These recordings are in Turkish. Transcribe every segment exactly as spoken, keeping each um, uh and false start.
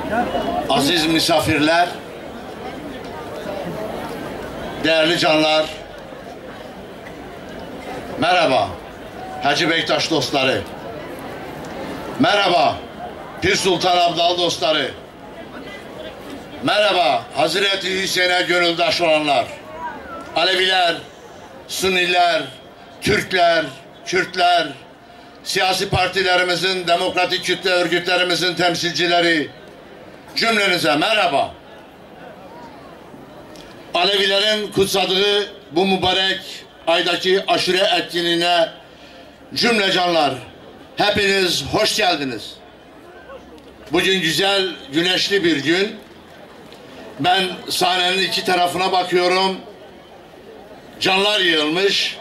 aziz misafirler, değerli canlar, merhaba Hacı Bektaş dostları, merhaba Pir Sultan Abdal dostları, merhaba Hazreti Hüseyin'e gönüldaş olanlar, Aleviler, Sünniler, Türkler, Kürtler, siyasi partilerimizin, demokratik kütle örgütlerimizin temsilcileri, cümlenize merhaba. Alevilerin kutsadığı bu mübarek aydaki aşure etkinliğine cümle canlar, hepiniz hoş geldiniz. Bugün güzel, güneşli bir gün. Ben sahnenin iki tarafına bakıyorum. Canlar yığılmış.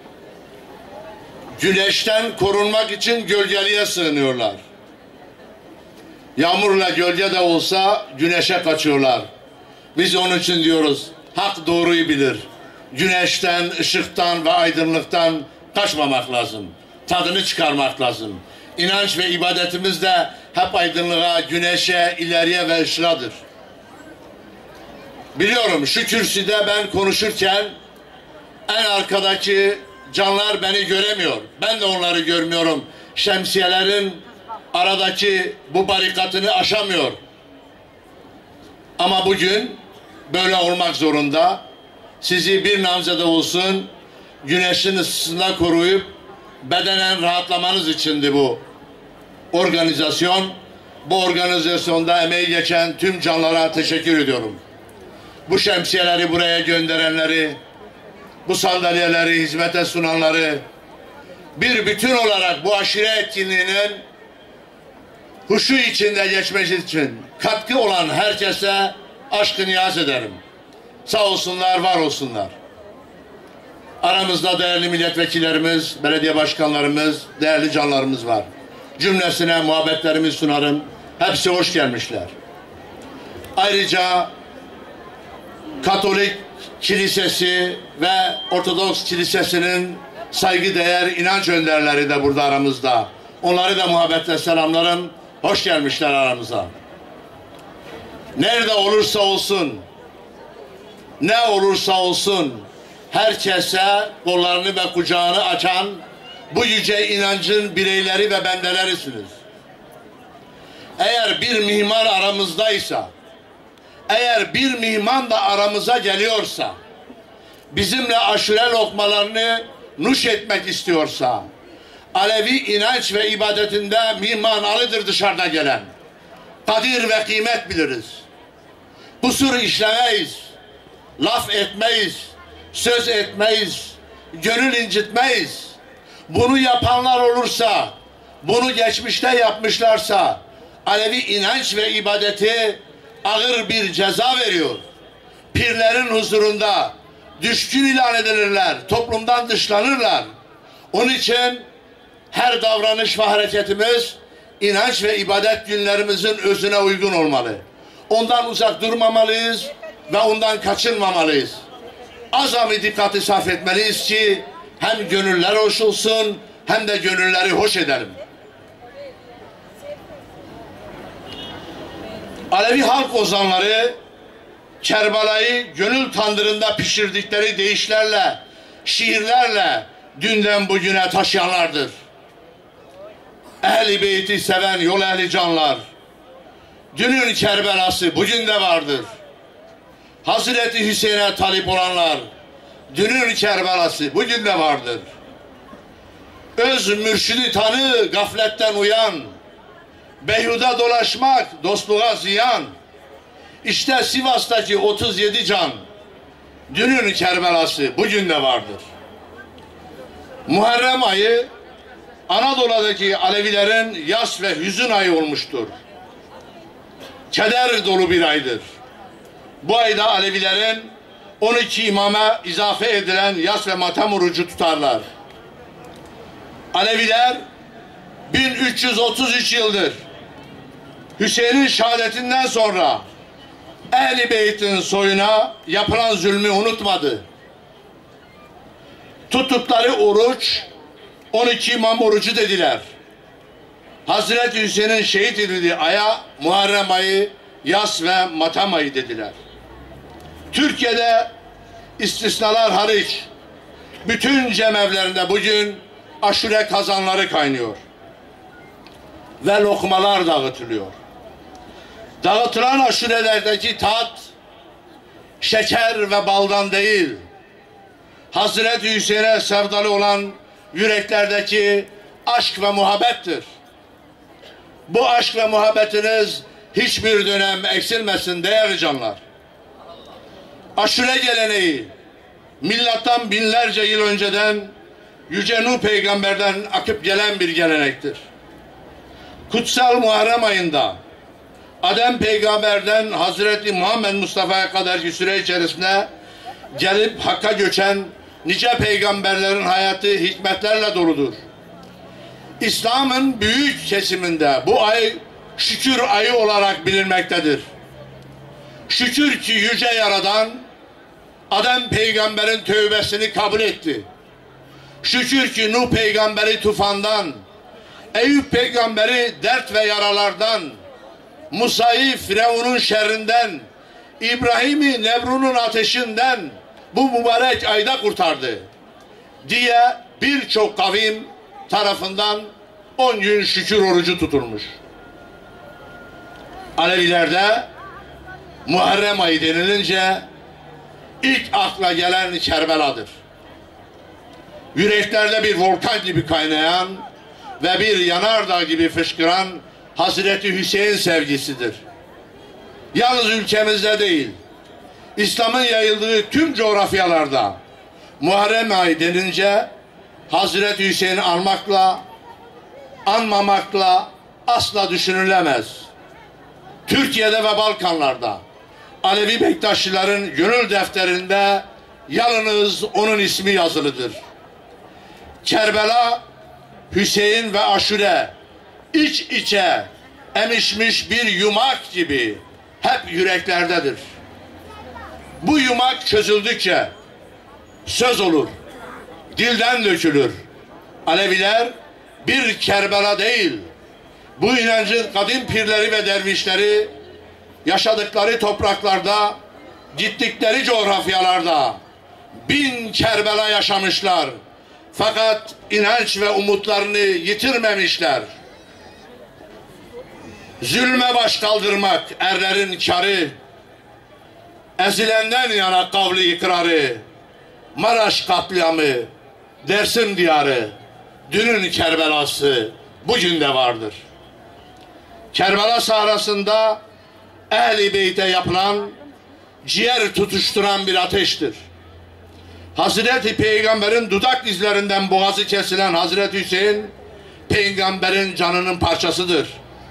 Güneşten korunmak için gölgeliğe sığınıyorlar. Yağmurla gölge de olsa güneşe kaçıyorlar. Biz onun için diyoruz, hak doğruyu bilir. Güneşten, ışıktan ve aydınlıktan kaçmamak lazım. Tadını çıkarmak lazım. İnanç ve ibadetimiz de hep aydınlığa, güneşe, ileriye ve ışığadır. Biliyorum şu kürsüde ben konuşurken en arkadaki canlar beni göremiyor. Ben de onları görmüyorum. Şemsiyelerin aradaki bu barikatını aşamıyor. Ama bugün böyle olmak zorunda. Sizi bir namzede olsun güneşin ısısında koruyup bedenen rahatlamanız içindi bu organizasyon. Bu organizasyonda emeği geçen tüm canlara teşekkür ediyorum. Bu şemsiyeleri buraya gönderenleri, bu sandalyeleri hizmete sunanları, bir bütün olarak bu aşire etkinliğinin huşu içinde geçmesi için katkı olan herkese aşkı niyaz ederim. Sağ olsunlar, var olsunlar. Aramızda değerli milletvekillerimiz, belediye başkanlarımız, değerli canlarımız var. Cümlesine muhabbetlerimi sunarım. Hepsi hoş gelmişler. Ayrıca Katolik Kilisesi ve Ortodoks Kilisesi'nin saygıdeğer inanç önderleri de burada aramızda. Onları da muhabbetle selamlarım. Hoş gelmişler aramıza. Nerede olursa olsun, ne olursa olsun, herkese kollarını ve kucağını açan bu yüce inancın bireyleri ve bendelerisiniz. Eğer bir mimar aramızdaysa, eğer bir mihman da aramıza geliyorsa, bizimle aşure lokmalarını nuş etmek istiyorsa, Alevi inanç ve ibadetinde mihmanalıdır dışarıda gelen. Kadir ve kıymet biliriz. Kusur işlemeyiz, laf etmeyiz, söz etmeyiz, gönül incitmeyiz. Bunu yapanlar olursa, bunu geçmişte yapmışlarsa, Alevi inanç ve ibadeti ağır bir ceza veriyor. Pirlerin huzurunda düşkün ilan edilirler, toplumdan dışlanırlar. Onun için her davranış ve hareketimiz inanç ve ibadet günlerimizin özüne uygun olmalı. Ondan uzak durmamalıyız ve ondan kaçınmamalıyız. Azami dikkati sarf etmeliyiz ki hem gönüller hoş olsun hem de gönülleri hoş edelim. Alevi halk ozanları Kerbala'yı gönül tandırında pişirdikleri deyişlerle, şiirlerle dünden bugüne taşıyanlardır. Ehl-i Beyt'i seven yol ehli canlar, dünün Kerbelası bugün de vardır. Hazreti Hüseyin'e talip olanlar, dünün Kerbelası bugün de vardır. Öz mürşidi tanı, gafletten uyan, beyhuda dolaşmak, dostluğa ziyan. İşte Sivas'taki otuz yedi can, dünün Kerbelası bugün de vardır. Muharrem ayı, Anadolu'daki Alevilerin yas ve hüzün ayı olmuştur. Keder dolu bir aydır. Bu ayda Alevilerin on iki imama izafe edilen yas ve matem orucu tutarlar. Aleviler bin üç yüz otuz üç yıldır Hüseyin'in şehadetinden sonra Ehl-i Beyt'in soyuna yapılan zulmü unutmadı. Tuttukları oruç on iki imam orucu dediler. Hazreti Hüseyin'in şehit edildiği aya Muharrem ayı, yas ve matam ayı dediler. Türkiye'de istisnalar hariç bütün cemevlerinde bugün aşure kazanları kaynıyor ve lokmalar dağıtılıyor. Dağıtılan aşurelerdeki tat şeker ve baldan değil, Hazreti Hüseyin'e sevdalı olan yüreklerdeki aşk ve muhabbettir. Bu aşk ve muhabbetiniz hiçbir dönem eksilmesin değerli canlar. Aşure geleneği milattan binlerce yıl önceden Yüce Nuh peygamberden akıp gelen bir gelenektir. Kutsal Muharrem ayında Adem peygamberden Hazreti Muhammed Mustafa'ya kadarki süre içerisinde gelip Hakk'a göçen nice peygamberlerin hayatı hikmetlerle doludur. İslam'ın büyük kesiminde bu ay şükür ayı olarak bilinmektedir. Şükür ki Yüce Yaradan Adem peygamberin tövbesini kabul etti. Şükür ki Nuh peygamberi tufandan, Eyüp peygamberi dert ve yaralardan, Musa'yı Firavun'un şerrinden, İbrahim'i Nebrun'un ateşinden bu mübarek ayda kurtardı diye birçok kavim tarafından on gün şükür orucu tutulmuş. Alevilerde Muharrem ayı denilince ilk akla gelen Kerbela'dır. Yüreklerde bir volkan gibi kaynayan ve bir yanardağ gibi fışkıran Hazreti Hüseyin sevgisidir. Yalnız ülkemizde değil, İslam'ın yayıldığı tüm coğrafyalarda Muharrem ayı denince Hazreti Hüseyin'i anmakla, anmamakla asla düşünülemez. Türkiye'de ve Balkanlarda Alevi Bektaşilerin gönül defterinde yalnız onun ismi yazılıdır. Kerbela, Hüseyin ve aşure iç içe emişmiş bir yumak gibi hep yüreklerdedir. Bu yumak çözüldükçe söz olur, dilden dökülür. Aleviler bir Kerbela değil, bu inancın kadim pirleri ve dervişleri yaşadıkları topraklarda, gittikleri coğrafyalarda bin Kerbela yaşamışlar. Fakat inanç ve umutlarını yitirmemişler. Zulme baş kaldırmak erlerin karı, ezilenden yana kavli ikrarı, Maraş katliamı, Dersim diyarı, dünün Kerbelası bugün de vardır. Kerbela sahrasında Ehl-i Beyt'e yapılan ciğer tutuşturan bir ateştir. Hazreti Peygamber'in dudak izlerinden boğazı kesilen Hazreti Hüseyin, Peygamber'in canının parçasıdır.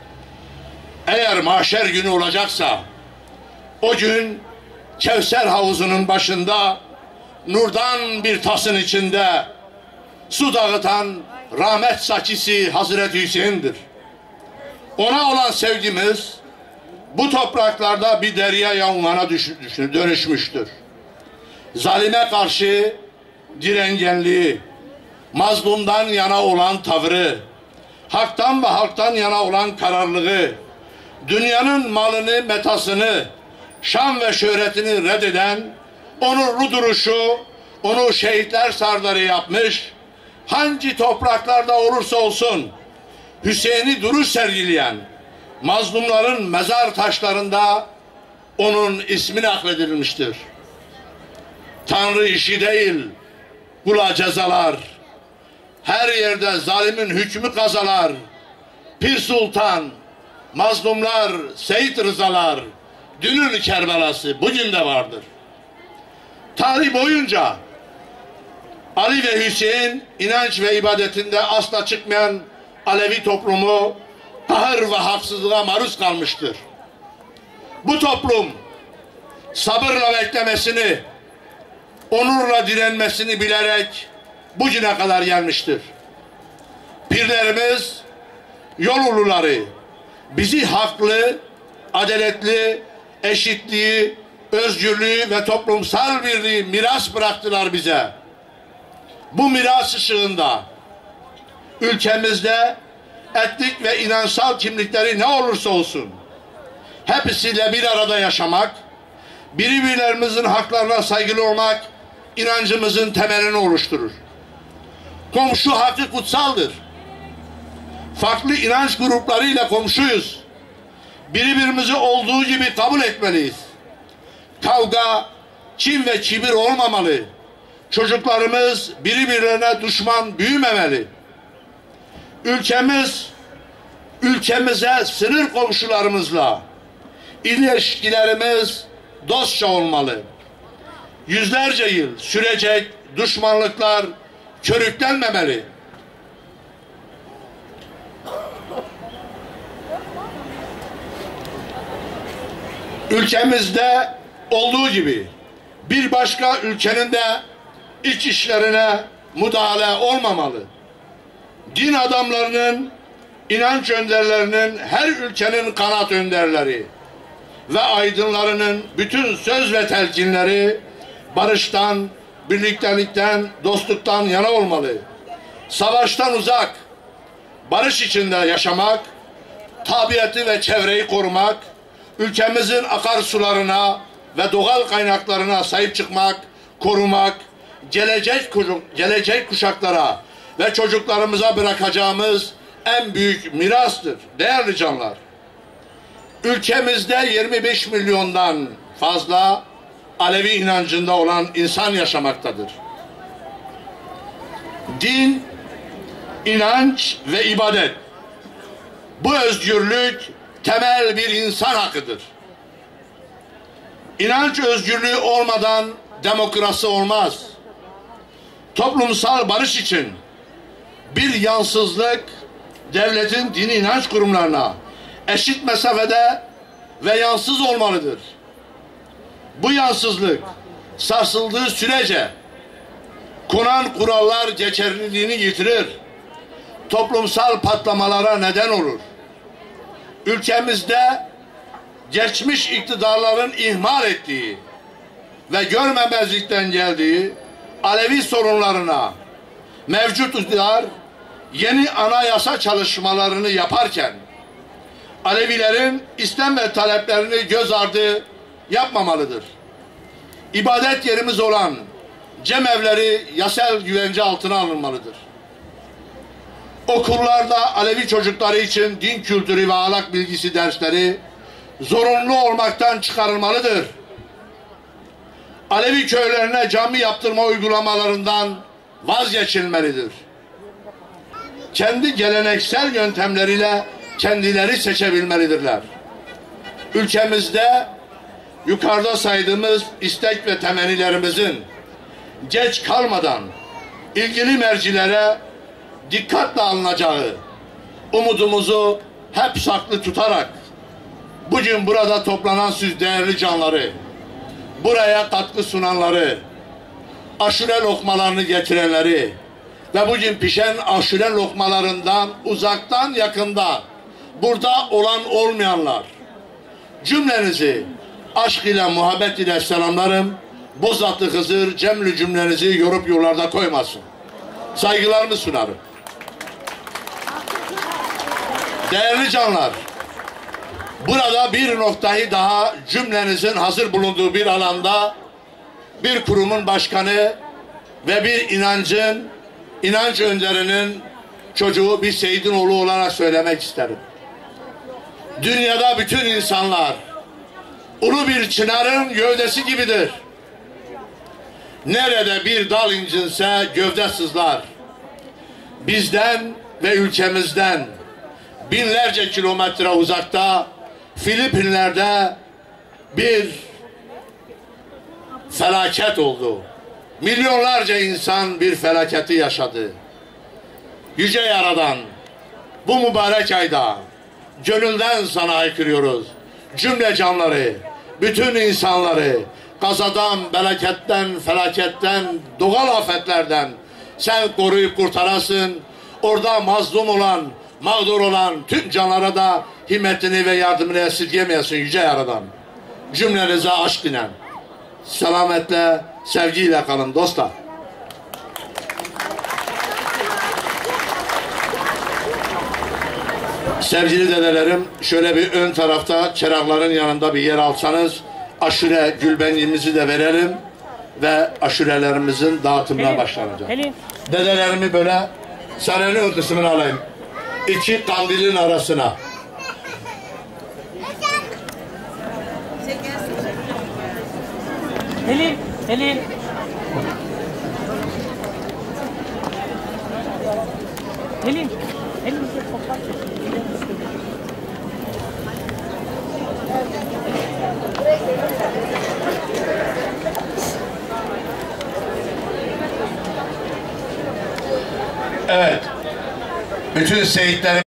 Eğer mahşer günü olacaksa, o gün Kevser havuzunun başında, nurdan bir tasın içinde, su dağıtan rahmet sakisi Hazreti Hüseyin'dir. Ona olan sevgimiz, bu topraklarda bir derya yağmuruna dönüşmüştür. Zalime karşı direngenliği, mazlumdan yana olan tavrı, haktan ve halktan yana olan kararlılığı, dünyanın malını, metasını, şan ve şöhretini reddeden, onurlu duruşu, onu şehitler sardarı yapmış, hangi topraklarda olursa olsun, Hüseyin'i duruş sergileyen, mazlumların mezar taşlarında onun ismi nakledilmiştir. Tanrı işi değil, kula cezalar. Her yerde zalimin hükmü kazalar. Pir Sultan, mazlumlar, Seyit Rızalar, dünün Kerbelası bugün de vardır. Tarih boyunca Ali ve Hüseyin inanç ve ibadetinde asla çıkmayan Alevi toplumu kahır ve haksızlığa maruz kalmıştır. Bu toplum sabırla beklemesini, onurla direnmesini bilerek bugüne kadar gelmiştir. Pirlerimiz, yol uluları bizi haklı, adaletli, eşitliği, özgürlüğü ve toplumsal birliği miras bıraktılar bize. Bu miras ışığında ülkemizde etnik ve inançsal kimlikleri ne olursa olsun hepsiyle bir arada yaşamak, birbirlerimizin haklarına saygılı olmak inancımızın temelini oluşturur. Komşu hakkı kutsaldır. Farklı inanç gruplarıyla komşuyuz. Birbirimizi olduğu gibi kabul etmeliyiz. Kavga, kin ve kibir olmamalı. Çocuklarımız birbirlerine düşman büyümemeli. Ülkemiz, ülkemize sınır komşularımızla ilişkilerimiz dostça olmalı. Yüzlerce yıl sürecek düşmanlıklar körüklenmemeli. Ülkemizde olduğu gibi bir başka ülkenin de iç işlerine müdahale olmamalı. Din adamlarının, inanç önderlerinin, her ülkenin kanat önderleri ve aydınlarının bütün söz ve telkinleri barıştan, birliktelikten, dostluktan yana olmalı. Savaştan uzak, barış içinde yaşamak, tabiatı ve çevreyi korumak, ülkemizin akarsularına ve doğal kaynaklarına sahip çıkmak, korumak, gelecek, gelecek kuşaklara ve çocuklarımıza bırakacağımız en büyük mirastır değerli canlar. Ülkemizde yirmi beş milyondan fazla Alevi inancında olan insan yaşamaktadır. Din, inanç ve ibadet. Bu özgürlük temel bir insan hakkıdır. İnanç özgürlüğü olmadan demokrasi olmaz. Toplumsal barış için bir yansızlık devletin dini inanç kurumlarına eşit mesafede ve yansız olmalıdır. Bu yansızlık sarsıldığı sürece konan kurallar geçerliliğini yitirir. Toplumsal patlamalara neden olur. Ülkemizde geçmiş iktidarların ihmal ettiği ve görmemezlikten geldiği Alevi sorunlarına mevcut iktidar yeni anayasa çalışmalarını yaparken Alevilerin istem ve taleplerini göz ardı yapmamalıdır. İbadet yerimiz olan cemevleri yasal güvence altına alınmalıdır. Okullarda Alevi çocukları için din kültürü ve ahlak bilgisi dersleri zorunlu olmaktan çıkarılmalıdır. Alevi köylerine cami yaptırma uygulamalarından vazgeçilmelidir. Kendi geleneksel yöntemleriyle kendileri seçebilmelidirler. Ülkemizde yukarıda saydığımız istek ve temennilerimizin geç kalmadan ilgili mercilere dikkatle alınacağı umudumuzu hep saklı tutarak bugün burada toplanan siz değerli canları, buraya katkı sunanları, aşure lokmalarını getirenleri ve bugün pişen aşure lokmalarından uzaktan yakından burada olan olmayanlar cümlenizi aşk ile muhabbet ile selamlarım. Bozatlı Hızır cemlü cümlenizi yorup yollarda koymasın. Saygılarımı sunarım. Değerli canlar, burada bir noktayı daha cümlenizin hazır bulunduğu bir alanda bir kurumun başkanı ve bir inancın, inanç önderinin çocuğu bir Seyit'in oğlu olarak söylemek isterim. Dünyada bütün insanlar ulu bir çınarın gövdesi gibidir. Nerede bir dal incinse gövde sızlar. Bizden ve ülkemizden binlerce kilometre uzakta Filipinler'de bir felaket oldu. Milyonlarca insan bir felaketi yaşadı. Yüce Yaradan bu mübarek ayda gönülden sana haykırıyoruz. Cümle canları, bütün insanları kazadan, felaketten, felaketten, doğal afetlerden sen koruyup kurtarasın. Orada mazlum olan, mağdur olan tüm canlara da himmetini ve yardımını esirgemeyesin Yüce Yaradan. Cümlenize aşk dinen. Selametle, sevgiyle kalın dostlar. Sevgili dedelerim, şöyle bir ön tarafta çırakların yanında bir yer alsanız, aşure gülbenliğimizi de verelim ve aşurelerimizin dağıtımına Helin. başlanacak. Helin. Dedelerimi böyle sarayın ön kısmını alayım. İki kandilin arasına. Helin. Helin. Helin. Helin. Evet. Bütün seyitlerim